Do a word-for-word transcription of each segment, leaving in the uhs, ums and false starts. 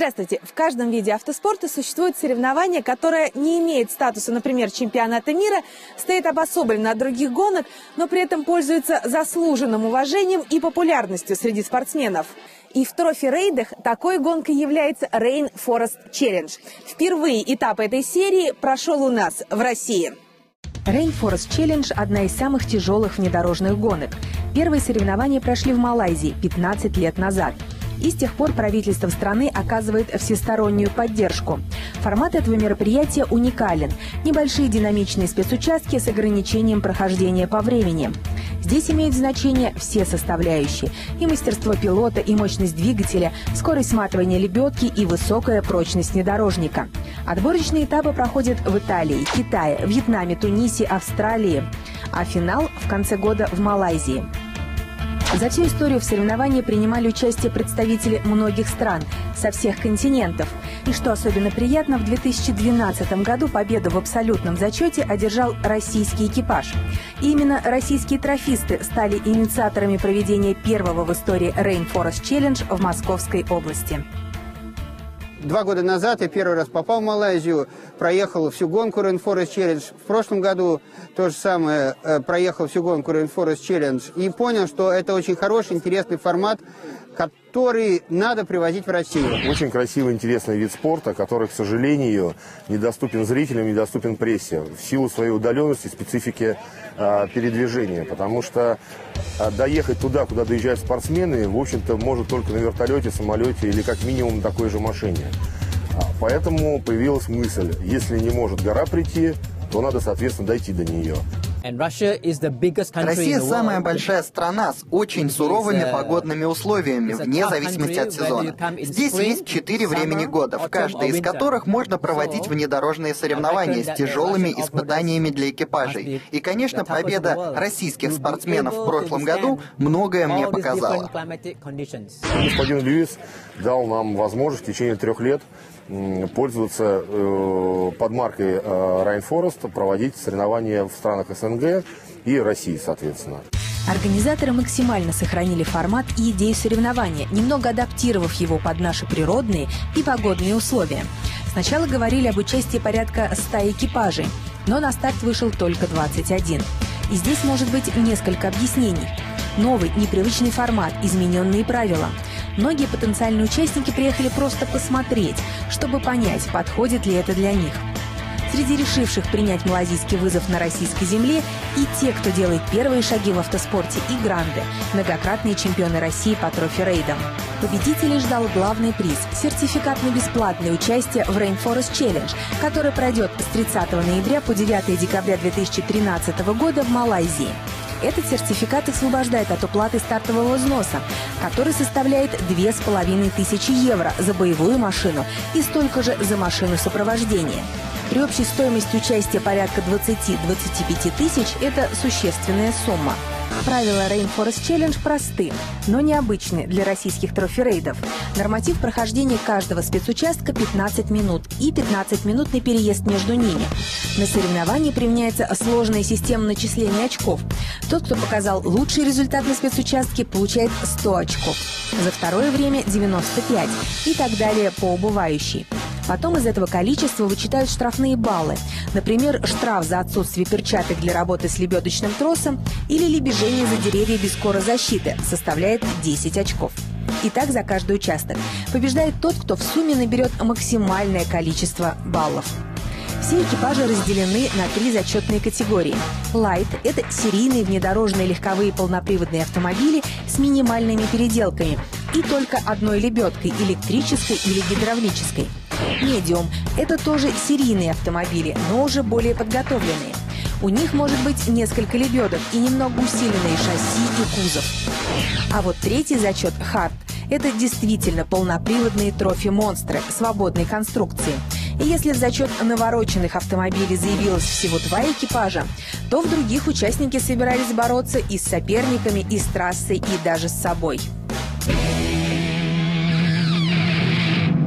Здравствуйте! В каждом виде автоспорта существует соревнование, которое не имеет статуса, например, чемпионата мира, стоит обособленно от других гонок, но при этом пользуется заслуженным уважением и популярностью среди спортсменов. И в трофи-рейдах такой гонкой является Rainforest Challenge. Впервые этап этой серии прошел у нас в России. Rainforest Challenge – одна из самых тяжелых внедорожных гонок. Первые соревнования прошли в Малайзии пятнадцать лет назад. И с тех пор правительство страны оказывает всестороннюю поддержку. Формат этого мероприятия уникален. Небольшие динамичные спецучастки с ограничением прохождения по времени. Здесь имеют значение все составляющие. И мастерство пилота, и мощность двигателя, скорость сматывания лебедки и высокая прочность внедорожника. Отборочные этапы проходят в Италии, Китае, Вьетнаме, Тунисе, Австралии. А финал в конце года в Малайзии. За всю историю в соревновании принимали участие представители многих стран, со всех континентов. И что особенно приятно, в две тысячи двенадцатом году победу в абсолютном зачете одержал российский экипаж. И именно российские трофисты стали инициаторами проведения первого в истории Rainforest Challenge в Московской области. Два года назад я первый раз попал в Малайзию, проехал всю гонку Rainforest Challenge. В прошлом году то же самое, проехал всю гонку Rainforest Challenge. И понял, что это очень хороший, интересный формат, который надо привозить в Россию. Очень красивый, интересный вид спорта, который, к сожалению, недоступен зрителям, недоступен прессе в силу своей удаленности, специфики э, передвижения. Потому что э, доехать туда, куда доезжают спортсмены, в общем-то, может только на вертолете, самолете или как минимум на такой же машине. Поэтому появилась мысль, если не может гора прийти, то надо, соответственно, дойти до нее. Россия самая большая страна с очень суровыми погодными условиями, вне зависимости от сезона. Здесь есть четыре времени года, в каждой из которых можно проводить внедорожные соревнования с тяжелыми испытаниями для экипажей. И, конечно, победа российских спортсменов в прошлом году многое мне показала. Господин Льюис дал нам возможность в течение трех лет пользоваться э, под маркой э, Rainforest, проводить соревнования в странах СНГ и России, соответственно. Организаторы максимально сохранили формат и идею соревнования, немного адаптировав его под наши природные и погодные условия. Сначала говорили об участии порядка ста экипажей, но на старт вышел только двадцать один. И здесь может быть несколько объяснений. Новый, непривычный формат, измененные правила. Многие потенциальные участники приехали просто посмотреть, чтобы понять, подходит ли это для них. Среди решивших принять малайзийский вызов на российской земле и те, кто делает первые шаги в автоспорте, и гранды, многократные чемпионы России по трофи-рейдам. Победителей ждал главный приз – сертификат на бесплатное участие в Rainforest Challenge, который пройдет с тридцатого ноября по девятое декабря две тысячи тринадцатого года в Малайзии. Этот сертификат освобождает от уплаты стартового взноса, который составляет две с половиной тысячи евро за боевую машину и столько же за машину сопровождения. При общей стоимости участия порядка двадцати-двадцати пяти тысяч это существенная сумма. Правила Rainforest Challenge просты, но необычны для российских трофи-рейдов. Норматив прохождения каждого спецучастка пятнадцать минут и пятнадцатиминутный переезд между ними. На соревновании применяется сложная система начисления очков. Тот, кто показал лучший результат на спецучастке, получает сто очков. За второе время девяносто пять и так далее по убывающей. Потом из этого количества вычитают штрафные баллы. Например, штраф за отсутствие перчаток для работы с лебедочным тросом или лебежение за деревья без корозащиты составляет десять очков. И так за каждый участок. Побеждает тот, кто в сумме наберет максимальное количество баллов. Все экипажи разделены на три зачетные категории. Light – это серийные внедорожные легковые полноприводные автомобили с минимальными переделками и только одной лебедкой – электрической или гидравлической. Medium – это тоже серийные автомобили, но уже более подготовленные. У них может быть несколько лебедок и немного усиленные шасси и кузов. А вот третий зачет – Hard – это действительно полноприводные трофи-монстры свободной конструкции. И если в зачет навороченных автомобилей заявилось всего два экипажа, то в других участники собирались бороться и с соперниками, и с трассой, и даже с собой.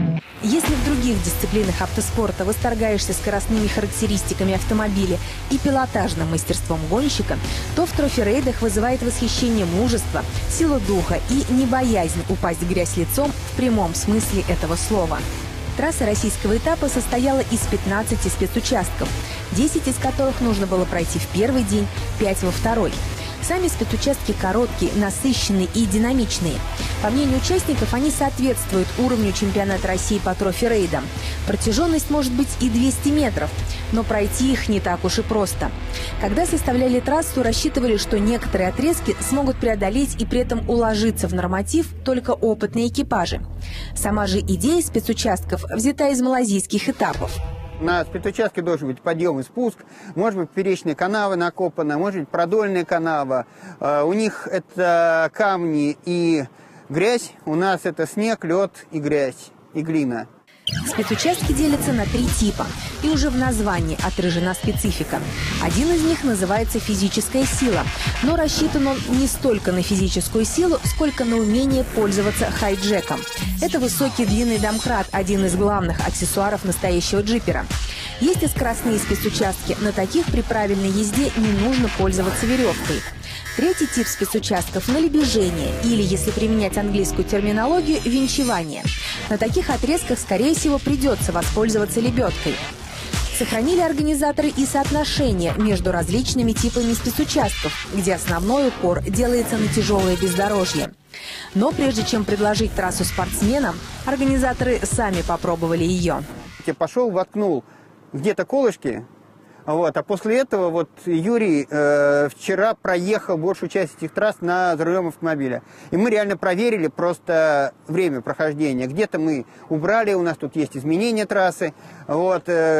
Если в других дисциплинах автоспорта восторгаешься скоростными характеристиками автомобиля и пилотажным мастерством гонщика, то в трофи-рейдах вызывает восхищение мужество, сила духа и небоязнь упасть в грязь лицом в прямом смысле этого слова. Трасса российского этапа состояла из пятнадцати спецучастков, десять из которых нужно было пройти в первый день, пять во второй. Сами спецучастки короткие, насыщенные и динамичные. По мнению участников, они соответствуют уровню чемпионата России по трофи-рейдам. Протяженность может быть и двести метров, но пройти их не так уж и просто. Когда составляли трассу, рассчитывали, что некоторые отрезки смогут преодолеть и при этом уложиться в норматив только опытные экипажи. Сама же идея спецучастков взята из малайзийских этапов. На спецучастке должен быть подъем и спуск, может быть поперечная канава накопана, может быть продольная канава. У них это камни и грязь, у нас это снег, лед и грязь, и глина. Спецучастки делятся на три типа, и уже в названии отражена специфика. Один из них называется «физическая сила», но рассчитан он не столько на физическую силу, сколько на умение пользоваться хайджеком. Это высокий длинный домкрат, один из главных аксессуаров настоящего джипера. Есть и скоростные спецучастки, на таких при правильной езде не нужно пользоваться веревкой. Третий тип спецучастков – на лебежение, или, если применять английскую терминологию, винчевание. На таких отрезках, скорее всего, придется воспользоваться лебедкой. Сохранили организаторы и соотношение между различными типами спецучастков, где основной упор делается на тяжелое бездорожье. Но прежде чем предложить трассу спортсменам, организаторы сами попробовали ее. Я пошел, воткнул где-то колышки. Вот. А после этого вот Юрий э, вчера проехал большую часть этих трасс на, за рулем автомобиля. И мы реально проверили просто время прохождения. Где-то мы убрали, у нас тут есть изменения трассы, вот,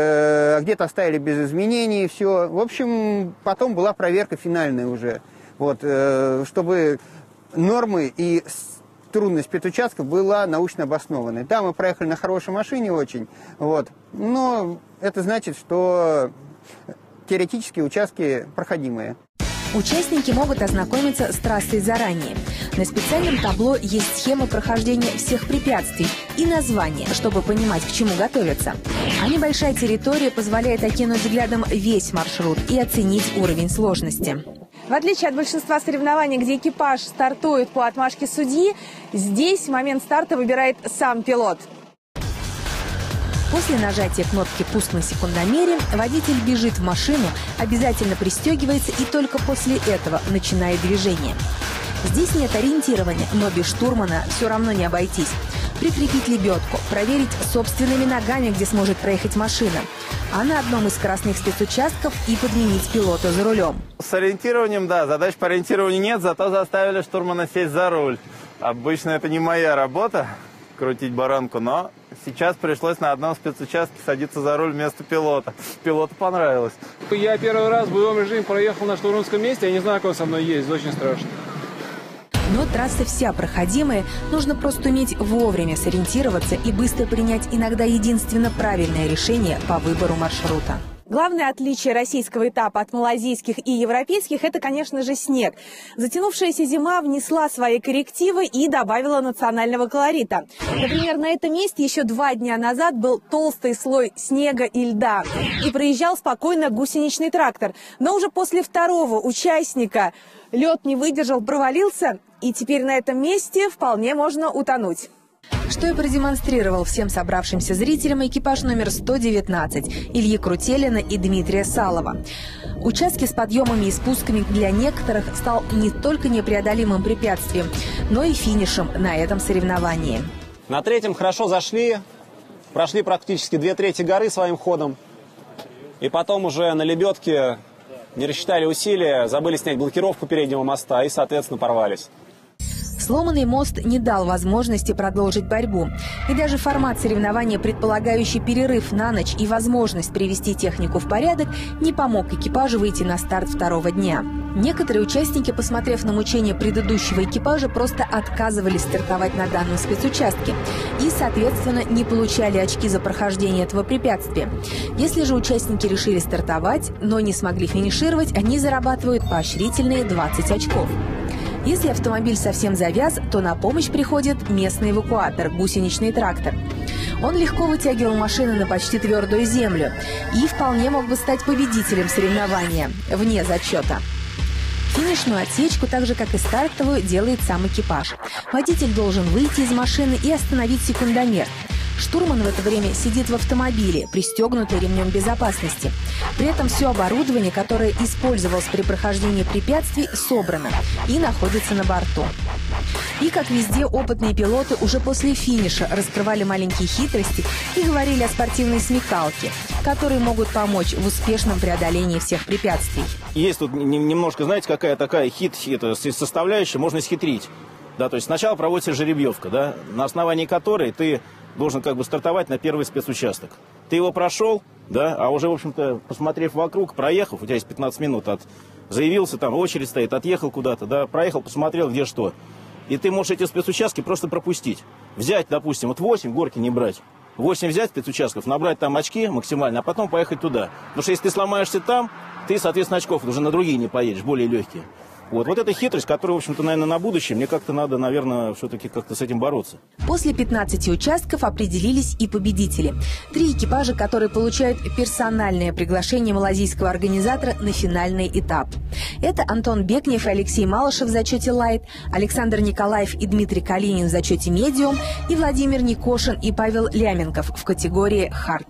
э, где-то оставили без изменений, все. В общем, потом была проверка финальная уже, вот, э, чтобы нормы и трудность спецучастков была научно обоснованной. Да, мы проехали на хорошей машине очень, вот, но это значит, что теоретические участки проходимые. Участники могут ознакомиться с трассой заранее. На специальном табло есть схема прохождения всех препятствий и название, чтобы понимать, к чему готовиться. А небольшая территория позволяет окинуть взглядом весь маршрут и оценить уровень сложности. В отличие от большинства соревнований, где экипаж стартует по отмашке судьи, здесь момент старта выбирает сам пилот. После нажатия кнопки «Пуск» на секундомере водитель бежит в машину, обязательно пристегивается и только после этого начинает движение. Здесь нет ориентирования, но без штурмана все равно не обойтись. Прикрепить лебедку, проверить собственными ногами, где сможет проехать машина. А на одном из скоростных спецучастков и подменить пилота за рулем. С ориентированием, да, задач по ориентированию нет, зато заставили штурмана сесть за руль. Обычно это не моя работа, крутить баранку, но сейчас пришлось на одном спецучастке садиться за руль вместо пилота. Пилоту понравилось. Я первый раз в боевом режиме проехал на штурманском месте, я не знаю, как он со мной ездит, очень страшно. Но трасса вся проходимая, нужно просто уметь вовремя сориентироваться и быстро принять иногда единственно правильное решение по выбору маршрута. Главное отличие российского этапа от малайзийских и европейских – это, конечно же, снег. Затянувшаяся зима внесла свои коррективы и добавила национального колорита. Например, на этом месте еще два дня назад был толстый слой снега и льда. И проезжал спокойно гусеничный трактор. Но уже после второго участника лед не выдержал, провалился, и теперь на этом месте вполне можно утонуть. Что и продемонстрировал всем собравшимся зрителям экипаж номер сто девятнадцать Ильи Крутелина и Дмитрия Салова. Участки с подъемами и спусками для некоторых стал не только непреодолимым препятствием, но и финишем на этом соревновании. На третьем хорошо зашли, прошли практически две трети горы своим ходом. И потом уже на лебедке не рассчитали усилия, забыли снять блокировку переднего моста и, соответственно, порвались. Сломанный мост не дал возможности продолжить борьбу. И даже формат соревнования, предполагающий перерыв на ночь и возможность привести технику в порядок, не помог экипажу выйти на старт второго дня. Некоторые участники, посмотрев на мучения предыдущего экипажа, просто отказывались стартовать на данном спецучастке и, соответственно, не получали очки за прохождение этого препятствия. Если же участники решили стартовать, но не смогли финишировать, они зарабатывают поощрительные двадцать очков. Если автомобиль совсем завяз, то на помощь приходит местный эвакуатор – гусеничный трактор. Он легко вытягивал машины на почти твердую землю и вполне мог бы стать победителем соревнования, вне зачета. Финишную отсечку, так же как и стартовую, делает сам экипаж. Водитель должен выйти из машины и остановить секундомер. Штурман в это время сидит в автомобиле, пристегнутый ремнем безопасности. При этом все оборудование, которое использовалось при прохождении препятствий, собрано и находится на борту. И, как везде, опытные пилоты уже после финиша раскрывали маленькие хитрости и говорили о спортивной смекалке, которые могут помочь в успешном преодолении всех препятствий. Есть тут немножко, знаете, какая такая хит, это составляющая, можно схитрить. Да, то есть сначала проводится жеребьевка, да, на основании которой ты должен как бы стартовать на первый спецучасток. Ты его прошел, да, а уже, в общем-то, посмотрев вокруг, проехав, у тебя есть пятнадцать минут, от заявился, там очередь стоит, отъехал куда-то, да, проехал, посмотрел, где что. И ты можешь эти спецучастки просто пропустить. Взять, допустим, вот восемь, горки не брать. восемь взять спецучастков, набрать там очки максимально, а потом поехать туда. Потому что если ты сломаешься там, ты, соответственно, очков уже на другие не поедешь, более легкие. Вот, вот эта хитрость, которая, в общем-то, наверное, на будущее, мне как-то надо, наверное, все-таки как-то с этим бороться. После пятнадцати участков определились и победители. Три экипажа, которые получают персональное приглашение малазийского организатора на финальный этап. Это Антон Бекнев и Алексей Малышев в зачете «Лайт», Александр Николаев и Дмитрий Калинин в зачете «Медиум» и Владимир Никошин и Павел Ляменков в категории «Хард».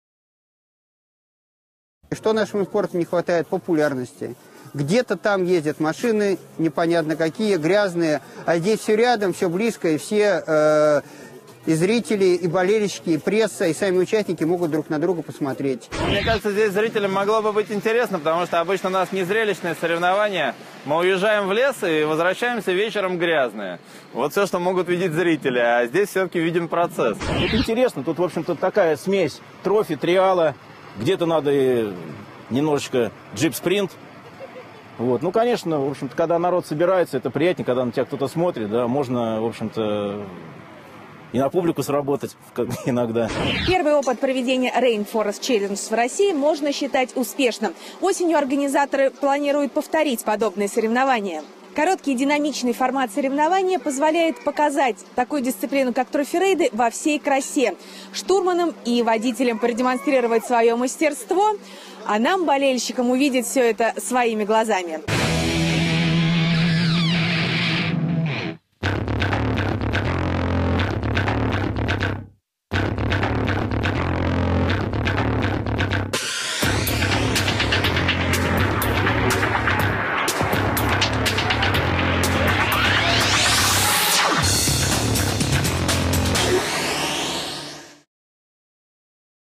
Что нашему спорту не хватает? Популярности. Где-то там ездят машины, непонятно какие, грязные, а здесь все рядом, все близко, и все э, и зрители, и болельщики, и пресса, и сами участники могут друг на друга посмотреть. Мне кажется, здесь зрителям могло бы быть интересно, потому что обычно у нас не зрелищные соревнования. Мы уезжаем в лес и возвращаемся вечером грязные. Вот все, что могут видеть зрители, а здесь все-таки видим процесс. Это интересно, тут, в общем-то, такая смесь трофи, триала, где-то надо и немножечко джип-спринт. Вот. Ну, конечно, в общем-то, когда народ собирается, это приятнее, когда на тебя кто-то смотрит, да, можно, в общем-то, и на публику сработать как иногда. Первый опыт проведения Rainforest Challenge в России можно считать успешным. Осенью организаторы планируют повторить подобные соревнования. Короткий и динамичный формат соревнования позволяет показать такую дисциплину, как трофи-рейды, во всей красе. Штурманам и водителям продемонстрировать свое мастерство, а нам, болельщикам, увидеть все это своими глазами.